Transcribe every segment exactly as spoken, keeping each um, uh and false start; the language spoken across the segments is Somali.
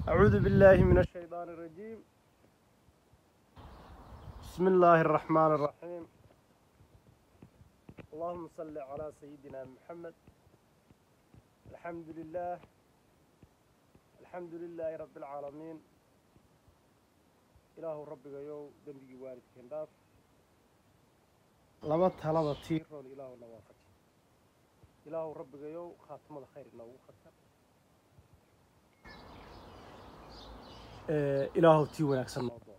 أعوذ بالله من الشيطان الرجيم. بسم الله الرحمن الرحيم. اللهم صل على سيدنا محمد. الحمد لله الحمد لله رب العالمين. إله ربك يو دنبي وارد كنداف لما طلب تيرون إله نوافق. إله ربك يو خاتم الخير نوافق. إله تي ونكسر الموضوع.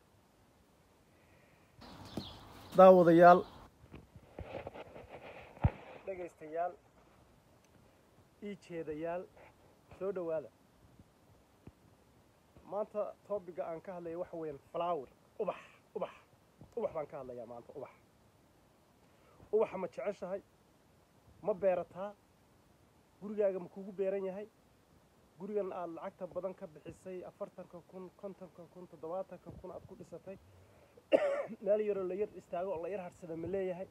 داود يال دقيستيال إيش هذا يال سودا وهذا ما أنت طبق عن كهلا يوحوين فلاور أبح أبح أبح عن كهلا يا ما أنت أبح أبح ما تعيش هاي ما بيرتها قرية مكوكو بيرني هاي قرية العكتة بدن كبحسي أفرتن كون كنتن كون تدواتن كون أتكون لساتي مال يرو اللي ير استاجو الله يرهر سلام اللي هاي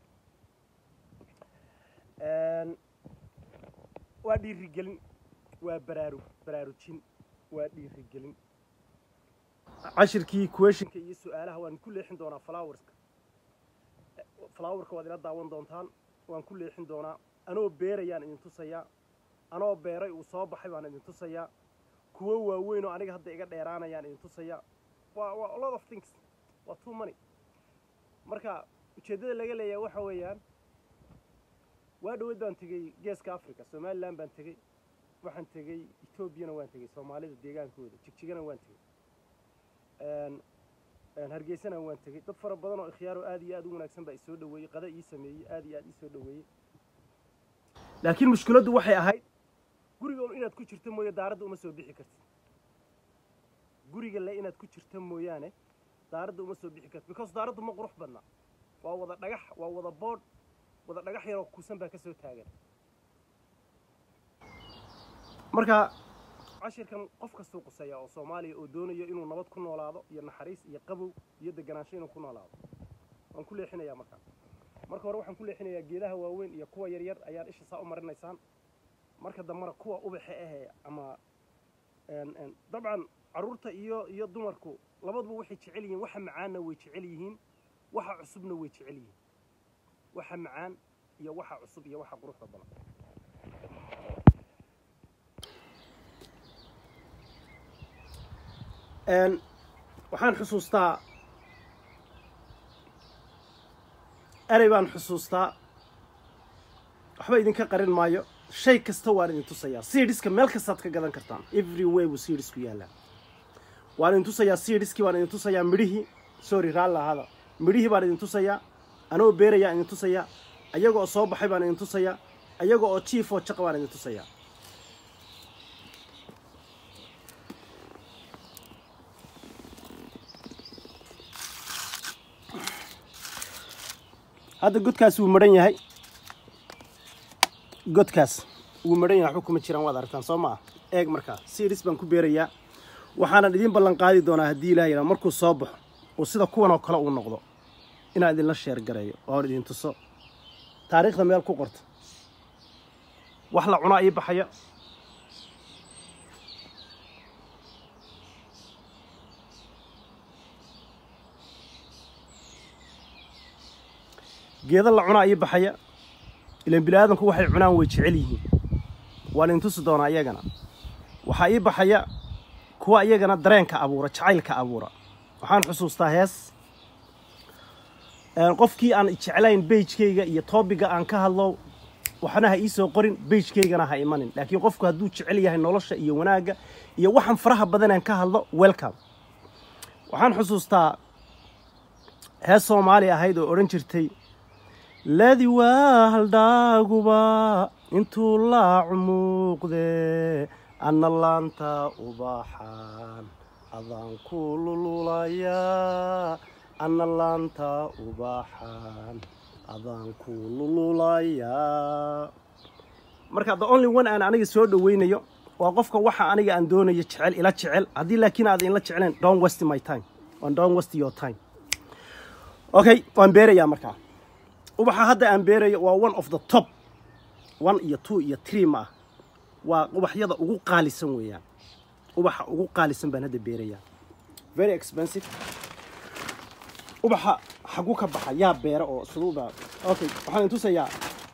أن وادي رجلين وبرارو برارو تشين وادي رجلين عشر كي كويشن كي سؤالها وان كل حين دونا فلاورز فلاور كوادنا داون دونتان وان كل حين دونا أنا بيريان إن تصيا أنا بيري وصاب حيوان إن تصيا كوا وين وأنا هذا إيجاد إيرانا يعني إن تصيا و و a lot of things و too many marka ujeedada laga leeyahay waxa weeyaan waa dhow baan tagay geeska Afrika Somaliland baan tagay waxaan tagay Ethiopia waan tagay Soomaalida deegaankooda Jigjigana waan tagay een een Hargeysana waan tagay dad fara badan oo ikhyaar aad iyo aad u wanaagsan baa isoo dhaweeyay qada ii sameeyay aad iyo aad isoo dhaweeyay laakiin mushkiladu waxay ahayd guriga inaad ku jirto mooyo daarada uma soo bixi kartid guriga la inaad ku jirto mooyaane daarada uma soo bixi kartid because daaradu ma qurux badna waa wada dhagax waa wada board wada dhagax yar oo kuusan baa ka soo taagan marka cashirkan qof kasta qusaya oo Soomaaliya oo doonayo inuu nabad ku noolaado iyo naxariis iyo qabow iyo deganaansho inuu ku noolaado waan ku leexinayaa marka marka hore waxaan ku leexinayaa geedaha waaweyn iyo kuwa yar yar ayaan isha saa u marinaysaan marka damara kuwa ubaxa ah ama een een dabcan caruurta iyo iyo dumarku labaduba waxay jecel yihiin waxa macaana way jecel yihiin waxa cusubna way jecel yihiin waxa macaan iyo waxa cusub iyo waxa quruxda badan een waxaan xusuustaa أنا بان حسوستا waxba idinka qarin maayo shay kasta waan idin tusayaa seedska meel kasta ka gadan kartaan every way uu seedsku yaala waan idin tusayaa seedski waan idin tusayaa midhihi sorry raala hada midhihi baan idin tusayaa anoo beeraya idin tusayaa ayaga oo soo baxay baan idin tusayaa ayaga oo chief oo shaqo baan idin tusayaa هذا godkaas uu maran yahay godkaas uu maran yahay xukuma jiraan wada aragtaan Soomaa eeg markaa series baan ku beerayaa waxaan idin ballan qaadi doonaa hadii Ilaahay markuu soo baxo oo sida kuwan oo kale uu noqdo inaan idin la share gareeyo oo idin tuso taariikhda meel ku qorto wax la cunaa ay baxaya geeda la cunaa ay baxaya ileen bilaadanku waxay cunaan way jecel yihiin waan intu soo doona ayagana waxa ay baxaya kuwa ayagana dareenka abuura jacaylka abuura waxaan xusuustaa hees een qofkii aan jecelayn page-kayga iyo topic-ga aan ka hadlo waxana ha ii soo qorin page-kaygana ha imanin laakiin qofku hadduu jecel yahay nolosha iyo wanaaga iyo waxaan faraha badan aan ka hadlo welcome waxaan xusuustaa hees Soomaali ahayd oo oran jirtay الذي والداغبا انتو لا عموقده ان الله انت وباحان اذان كل لولايا ان الله انت وباحان اذان كل لولايا marka the only one aan aniga soo dhaweynayo waa qofka waxa aniga aan doonayo jecel ila jecel hadii laakiin aad in la jecelen don't waste my time and don't waste your time okay waan beerayaa markaa ubaxa hadda aan beerayo waa one of the top one iyo two iyo three ma waa ubaxyada ugu qaalisan weeyaan ubaxa ugu qaalisan baan hadda beerayaa very expensive ubaxa xagu ka baxa yaa beera oo suuba okay waxaan tusayaa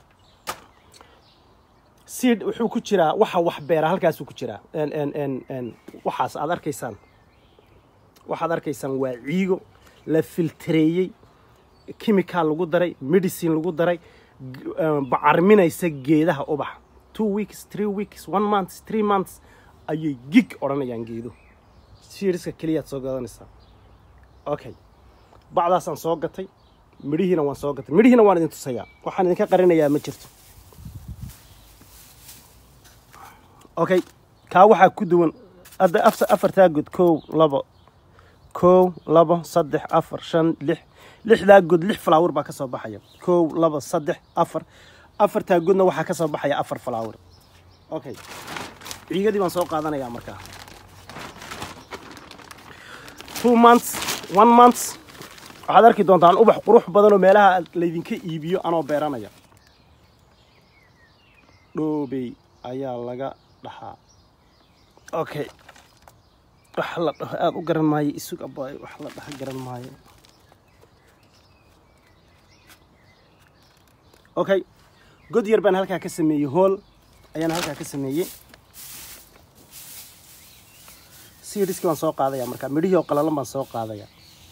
seed wuxuu ku jiraa waxa wax beera halkaas uu ku jiraa en en en en waxaas aad arkaysaan waxaad arkaysaan waa ciigo la filtreeyay chemical lagu daray medicine lagu daray bacarminaysa geedaha ubaxa two weeks three weeks one month three months ayay gig oranayaan geedo seedska kaliya soo gadanaysa okay bacdaasaan soo gatay midhihiina waan soo gatay midhihiina waan idin tusayaa waxaan idinka qarinayaa ma jirto okay ka waxa ku duwan hadda afarta god kow labo kow labo saddex afar shan lix lixda god lix flower baa ka soo baxaya kow labo saddex afar afarta godna waxa ka soo baxaya afar flower okay ciigadii baan soo qaadanayaa markaa two months one month waxaad arki doontaan ubax qurux badan oo meelaha la idinka iibiyo anoo beeranaya dhoobey ayaa laga dhaxaa okay wax la dhaho aad u garan maayo isuga baay wax la dhaha garan maayo okay god yar baan halkaa ka sameeyay hool ayaan halkaa ka sameeyay seedska waan soo qaadaya marka midhiyo qalalan baan soo qaadaya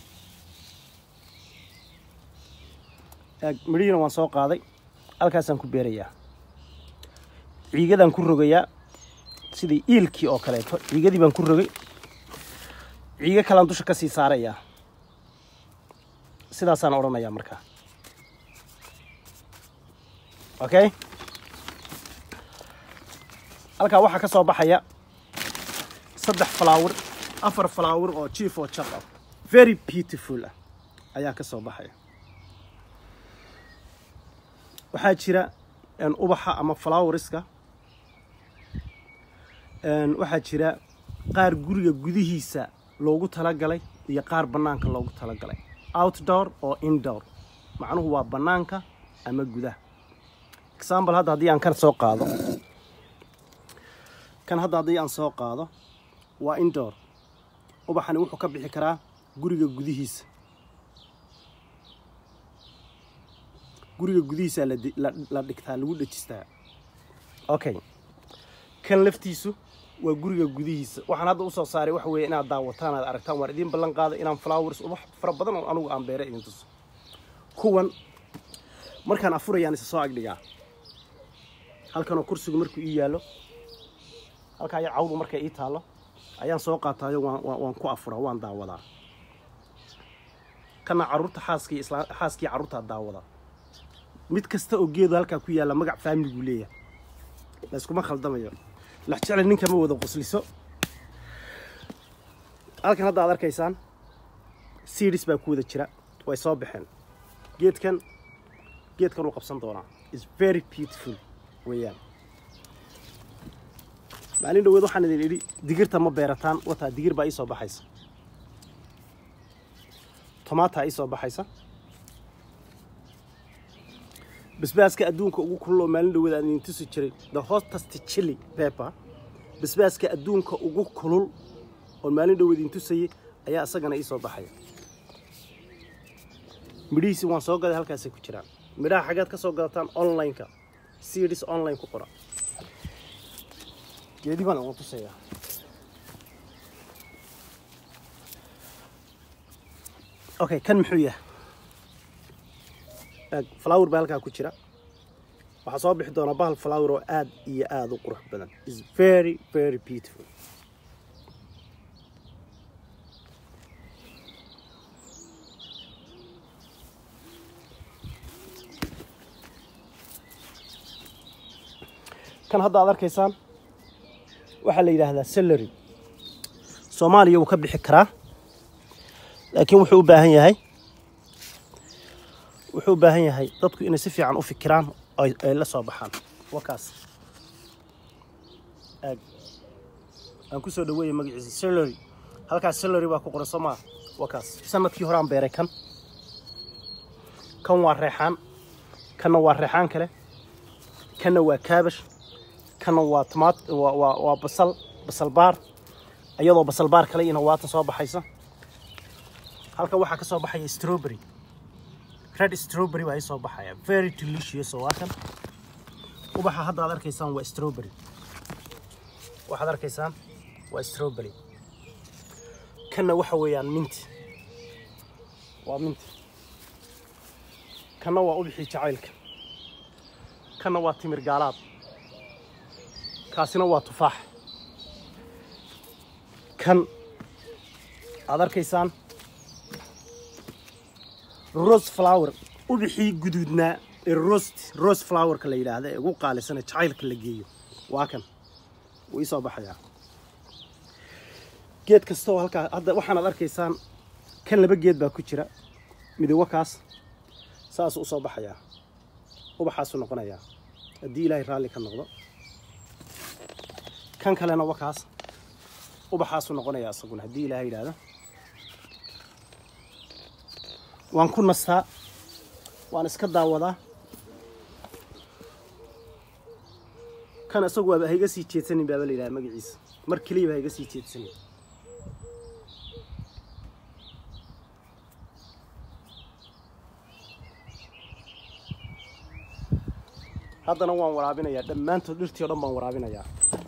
midhiyana waan soo qaaday halkaasaan ku beerayaa ciigadaan ku rogayaa sidii iilkii oo kaleeto ciigadii baan ku rogay ciiga kalaan dusha ka sii saarayaa sidaasaan odhanayaa markaa okay halkaa waxaa ka soo baxaya saddex flower afar flower oo chief oo chaq ah very beautiful ah ayaa ka soo baxaya waxaa jira in ubaxa ama flowerska een waxaa jira qaar guriga gudihiisa loogu tala galay iyo qaar banaanka loogu tala galay outdoor oo indoor macnuhu waa banaanka ama gudaha example hadda hadii aan kan soo qaado kan hadda hadii aan soo qaado waa indoor ubaxani wuxuu ka bixi karaa guriga gudihiisa guriga gudihiisa la la dhigtaa lagu dhajistaa okay kan laftiisu waa guriga gudihiisa waxaan hadda u soo saaray wax weeye inaad daawataan aad aragtaan war idin ballan qaado inaan flowers ubax fara badan oo anigu aan beeray idin tuso kuwan markaan afurayaan isa soo agdhigaa halkan oo kursigu markuu ii yaalo halka ay cawdu markay ii taalo ayaan soo qaataayo waan waan ku afuraa waan daawadaa kana caruurta xaaskii isla xaaskii caruurta daawada mid kasta oo geedo halka ku yaala magac family gu leeyahay la isku ma khaldamayo la jecel ninka ma wada qosliso halkan hadda aad arkaysaan series baa ku wada jira way soo baxeen geedkan geedkan uu qabsan doonaa is very beautiful weeyaan maalin dhaweed waxaan idin idhi digirta ma beerataan wata digir baa ii soo baxaysa tomato ii soo baxaysa basbaaska adduunka ugu kulul oo maalin dhaweed aan idin tusi jiray the hottest chili pepper basbaaska adduunka ugu kulul oo maalin dhaweed idin tusayay ayaa asagana ii soo baxaya midhiisi waan soo gaday halkaas ku jiraan midhaha xageed ka soo gadataan online-ka series online ku qora geedi baan ugu tusayaa okay kan muxuu yahay flower baa halkaa ku jira waxa soo bixi doona bahal flower oo aad iyo aad u qurux badan is very very beautiful kan hadda aad arkaysaan waxa la yiraahdaa celery Soomaaliya uu ka bixi karaa laakiin wuxuu u baahan yahay wuxuu u baahan yahay dadku inay si fiican u fikiraan oo ay la soo baxaan wakaas ag aan ku soo dhaweeyay magaciisa celery halkaas celery waa ku qoran Soomaa wakaas sanadkii hore aan beeray kan kan waa reexaan kana waa reexaan kale kana waa kaabash kana waa tomato waa waa basal basal baar iyadoo basal baar kale ina waata soo baxaysa halka waxa ka soo baxaya strawberry red strawberry waa soo baxaya very delicious oo kan ubaxa hadda aad arkaysaan waa strawberry waxaad arkaysaan waa strawberry kana waxa weeyaan mint waa mint kana waa ubaxii jacaylka kana waa timir gaalaad kaasina waa tufaax kan aad arkaysaan rose flower ubaxii guduudnaa ee rose rose flower ka la yiraahdo ee ugu qaalisan jacaylka la geeyo waa kan way soo baxaya geed kasto halka hadda waxaan aad arkaysaan kan laba geed baa ku jira midowga kaas saas u soo baxaya ubaxaas u noqonaya hadii ilaahay raali ka noqdo kan kalena waa kaas ubaxaas u noqonaya asaguna hadii ilaahay yiraahdo waan ku nastaa waan iska daawadaa kan asagu waa hayga sii jeedsanin baa la ilaahay magaciisa mar kaliya hayga sii jeedsanin haddana waan waraabinayaa dhammaantood dhirtii oo dhan baan waraabinayaa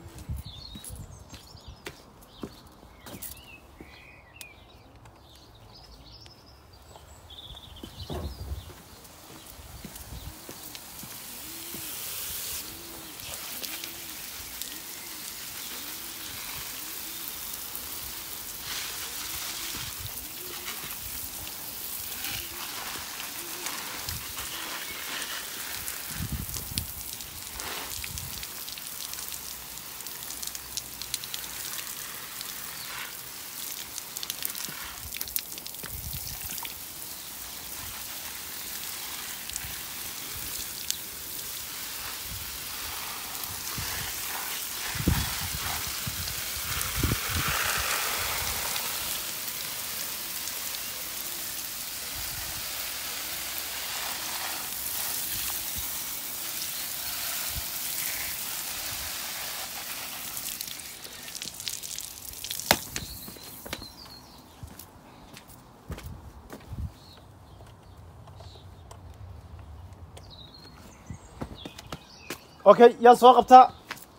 اوكي يا سو قبطا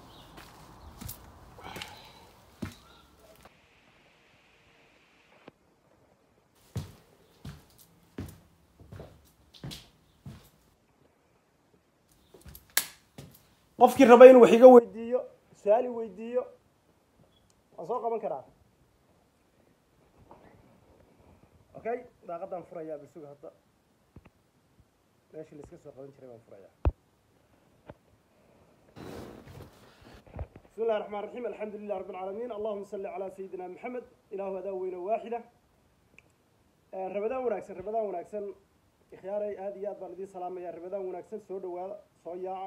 qofkii raba inuu wax iga weydiiyo su'aal weydiiyo waan soo qaban karaa okay daaqadan furaya bisuga hadda meeshii la iska soo qaban jiray waan furaya بسم الله الرحمن الرحيم الحمد لله رب العالمين اللهم صل على سيدنا محمد إله هذا وين واحدة رمضان وناكسن رمضان وناكسن خياري هذه يا بلدي سلام يا رمضان وناكسن سود وصياع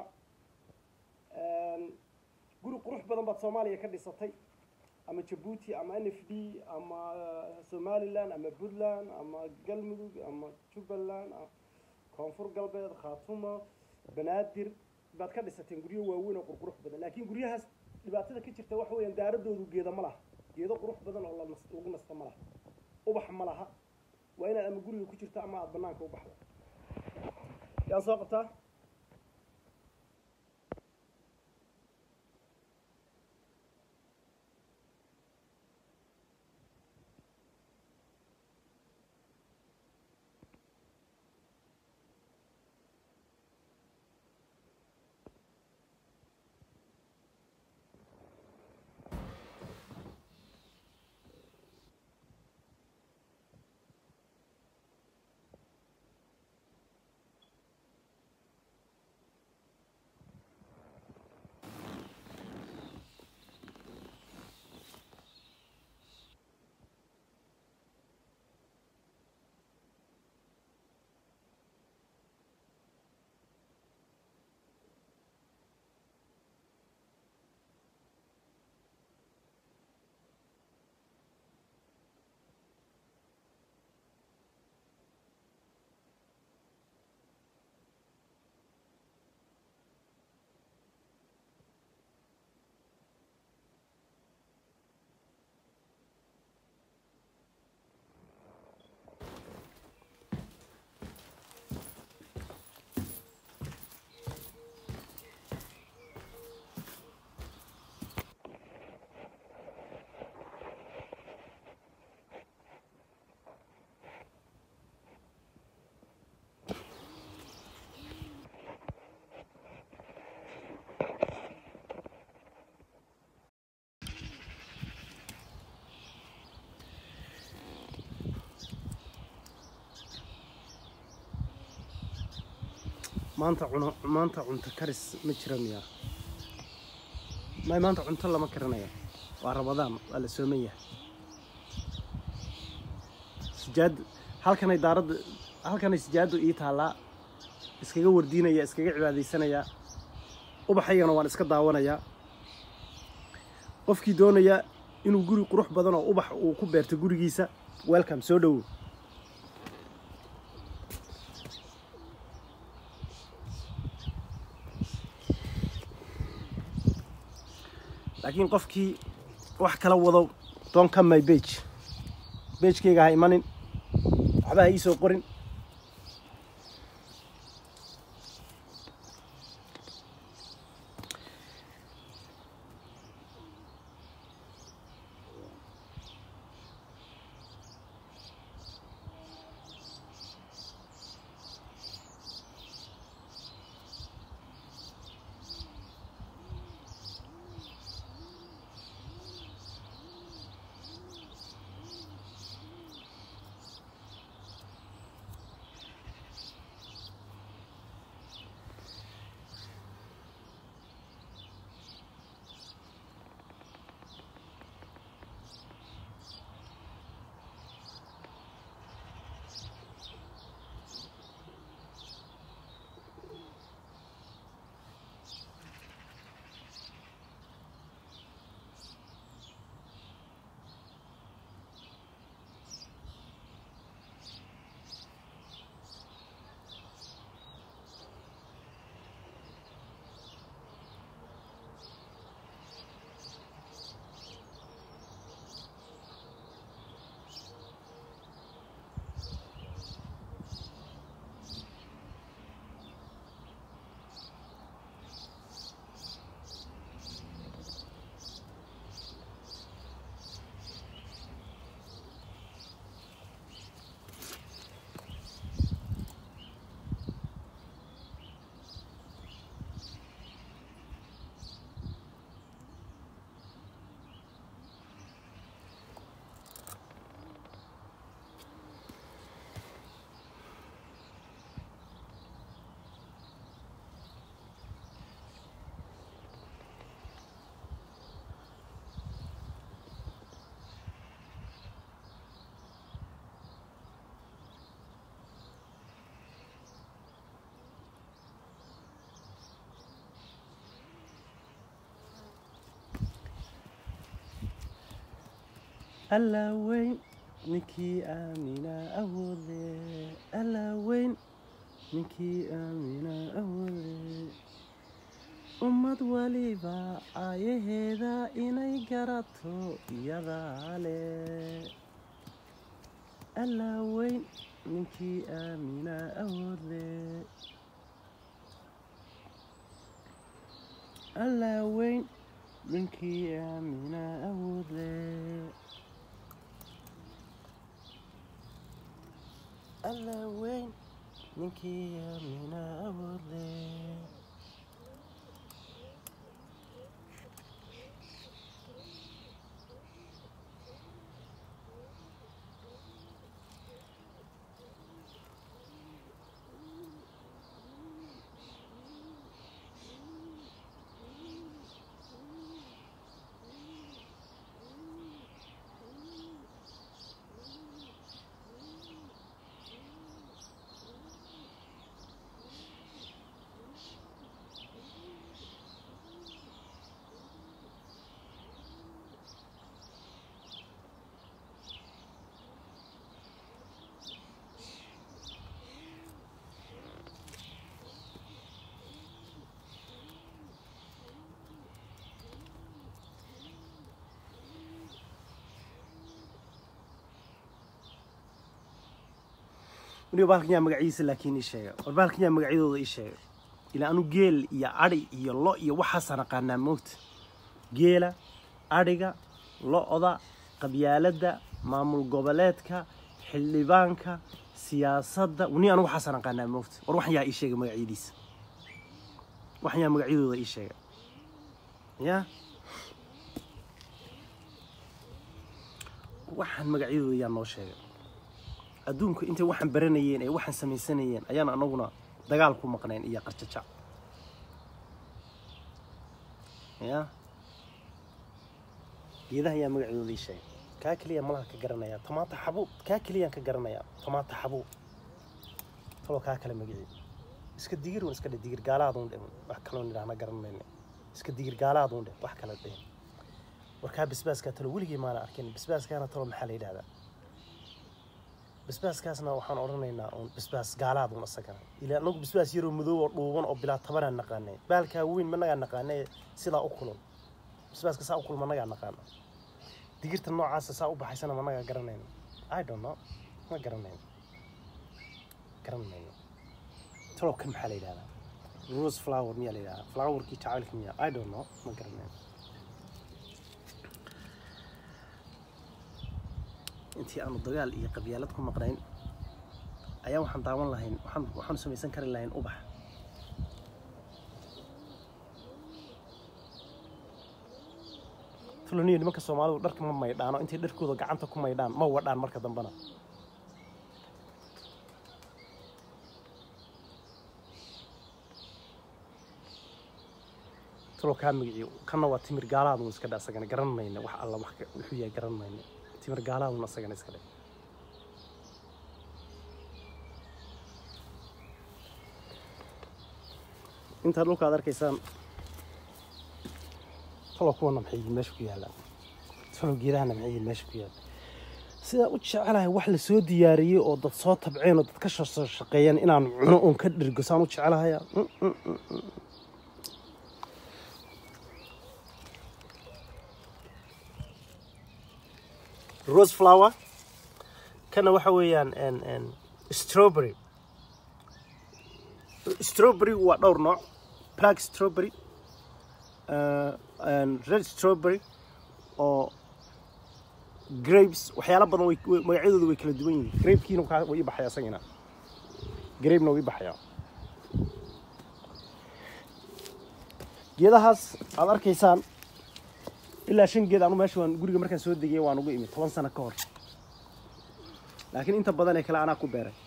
قولوا قروح بدن بات سوماليا كدي سطي أما جيبوتي أما إن إف دي أما سوماليلاند أما بودلاند أما قلمدوق أما جوبلاند كونفور قلبيد خاطومة بنادر بعد كده ستين قريه ووين وقروح بدن لكن قريه هس dhibaatada ka jirta wax weeyaan daaradoodu geeda ma laha geedo qurux badan oo la ugu nasta ma laha ubax ma laha waa inaad ama guriga ku jirto ama aad banaanka u baxdo yaa soo qabtaa maanta cuno maanta cunto karis ma jira miya ma maanta cunto lama karinayo waa Ramadaan waa la sooman yahay sijaad halkan ay daarad halkan ay sijaadu ii taala iskaga wardiinaya iskaga cibaadeysanaya ubaxayana waan iska daawanaya qofkii doonaya inuu guri qurux badan oo ubax uu ku beerto gurigiisa welcome soo dhaw laakiin qofkii wax kala wado don't come my page page-kayga ha imanin waxba ha ii soo qorin ألا وين نكي آمنا أولي ألا وين نكي آمنا أولي أمد وليبا آيه هذا إني قرأتو يضالي ألا وين نكي آمنا أولي ألا وين نكي آمنا أولي ألا وين نكي آمنا أولي ونيو بالك يا مقعيس لكن إيش وبالك يا مقعيدو إيش إلى أنو جيل يا عري يا الله يا وحسن قانا موت جيلة عريقة الله أضع قبيالة معمول قبلاتك حلبانك سياسة وني أنا وحسن قانا موت وروح يا إيش مقعيديس وح يا مقعيدو إيش يا وحن مقعيدو يا نوشة أدونك أنت وحن برنيين أي وحن سميسنيين أيانا أنونا dagaal ku maqnayn iyo qarjajac ya geedaha yaa magacooda ii sheeg kaa kaliya malaha ka garanaya tomaata xabuub kaa kaliyaan ka garanaya tomaata xabuub talo kaa kale magacii iska digir wan iska digir gaalaad uun dhimo wax kale oo niraahna garanayna iska digir gaalaad uun dhimo wax kale dhimo warkaa basbaaska talo weligii maana arkin basbaaskana talo maxaa la yiraahdaa basbaaskaasna waxaan oranaynaa oo basbaas gaalaad uun asagana ilaa anagu basbaas yar oo madow oo dhuuban oo bilaa tabanaan naqaanay baalka weyn ma naga naqaanay sida u kulul basbaaska saa u kulul ma naga naqaano digirta noocaas saa u baxaysana ma naga garanayno I don't know ma garanayno garanayno talo kan maxaa la yiraahdaa rose flower miyaa la yiraahdaa flowerkii jacaylka miyaa I don't know ma garanayno intii aanu dagaal iyo qabyaalad ku maqnayn ayaa waxaan daawan lahayn waxaan waxaan samaysan kari lahayn ubax tulaniyo nimanka Soomaalidu dharka ma maydhaano intii dharkooda gacanta ku maydhaan ma wadaan marka dambana talo ka magiciyo kana waa timir gaalaad uu iska dhaasagana garanayna wax alla wax wuxuu yahay garanayna timir gaalaad uu asagana iska dhaay inta dhulka aad arkaysaan talo kuwana maxay meesha ku yaalaan talo geedahana maxay meesha ku yaalaan sida u jecelahay wax la soo diyaariyay oo dad soo tabceen oo dad ka shaqeeyaan inaan cuno oo ka dhirgo saan u jecelahay rose flower kana waxa weeyaan en en strawberry strawberry waa dhowr nooc black strawberry uh, and red strawberry oo grapes waxyaalo badan way magacyadoodu way kala duwan yihiin grapekiina waxa way baxaya asagina grape-na way baxaya geedahaas aad arkaysaan ilaa shan geed aanu meesha waan guriga markaan soo degay waan ugu imid toban sano ka hor laakiin inta badan ee kala ana ku beeray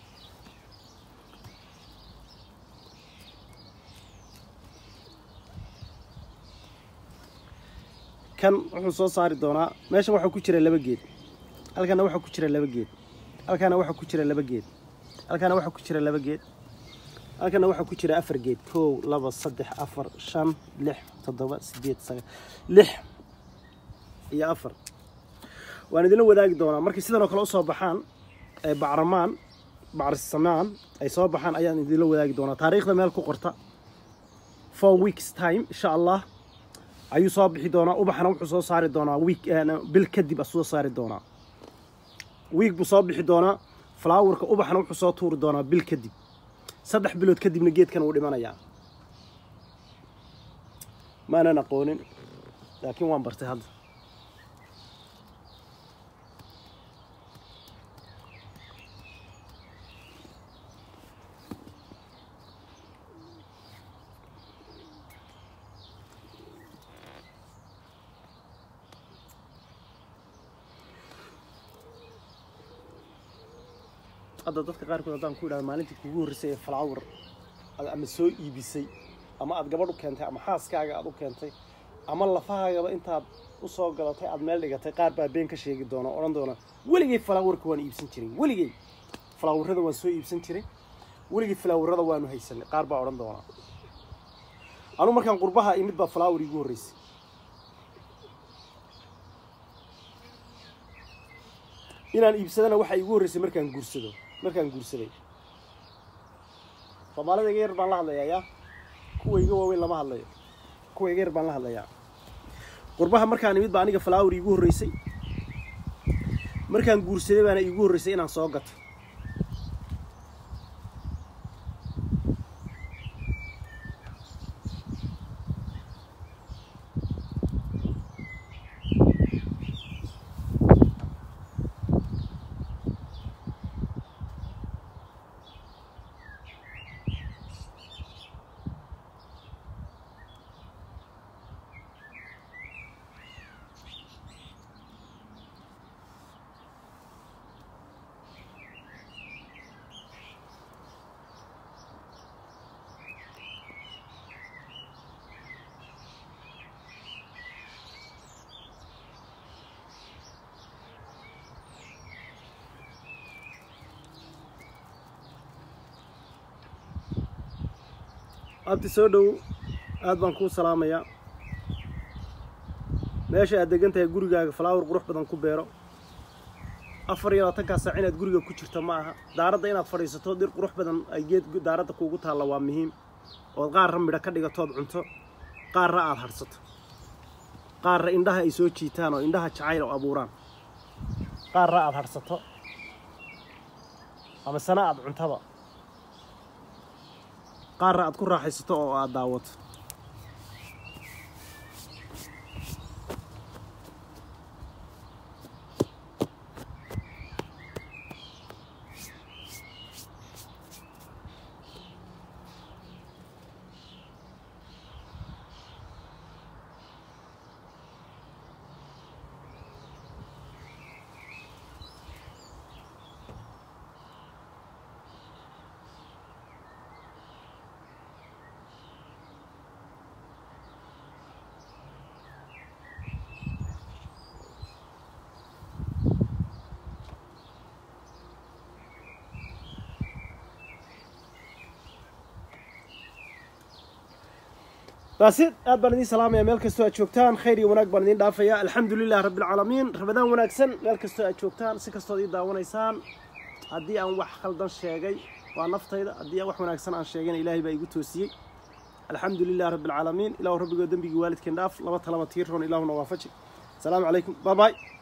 kan wuxuu soo saari doonaa meesha waxa ku jira laba geed halkana waxa ku jira laba geed halkana waxa ku jira laba geed halkana waxa ku jira laba geed halkana waxa ku jira afar geed kow laba saddex afar shan lix toddoba sideed sagaal lix iyo afar waan idin wadaagi doonaa markii sidan oo kale u soo baxaan ee bacramaan bacrisamaan ay soo baxaan ayaan idin wadaagi doonaa taariikhda meel ku qorta four weeks time insha Allah ayuu soo bixi doonaa ubaxna wuxuu soo saari doonaa week bil kadib asoo saari doonaa week buu soo bixi doonaa flowerka ubaxna wuxuu soo tuuri doonaa bil kadib saddex bilood kadibna geedkan uu dhimanayaa ma ana aqoonin laakiin waan bartay hadda hadda dadka qaar kood hadaan ku yiraahdo maalintii kugu horeysay flower ama soo iibisay ama aad gabadh u keentay ama xaaskaaga aad u keentay ama lafahaaga intaad u soo galatay aad meel dhigatay qaar baa been ka sheegi doona oran doona waligay flowerka waan iibsan jiray waligay flowerada waan soo iibsan jiray waligay flowerada waanu haysanay qaar baa oran doona anu markaan qurbaha imid baa flower igu horeysay inaan iibsadana waxa igu horeysay markaan guursado markaan guursaday Soomaalida geer baan la hadlayaa kuwayga waaweyn lama hadlayo kuwayga geer baan la hadlayaa qurbaha markaan imid baa aniga flower igu horeysay markaan guursaday baana igu horeysay inaan soo gato abti soo dhow aad baan kuu salaamayaa meesha aad degan tahay gurigaaga flower qurux badan ku beero afar iyo labaatan saac inaad guriga ku jirto ma aha daaradda inaad fadhiisato dhir qurux badan ay geed daaradda kuugu taalla waa muhiim oo qaar midho ka dhigatood cunto qaarra aad harsato qaarra indhaha ay soo jiitaan oo indhaha jacayl oo abuuraan qaarra aad harsato ama sana aad cuntaba qaarra aad ku raaxaysato oo aad daawato باسيد أد بندين سلام يا ملك استوى شوكتان خيري وناك بندين دافيا الحمد لله رب العالمين رمضان وناكسن ملك استوى شوكتان سكستو دي داونيسان هدي أن وح خلدان شيغي ونفتي هدي وح وناكسن عن شيغين إلهي بايقو توسي الحمد لله رب العالمين إله ربي قدام بيقي والد كنداف لما طلبت تيرون إله نوافجي السلام عليكم باي باي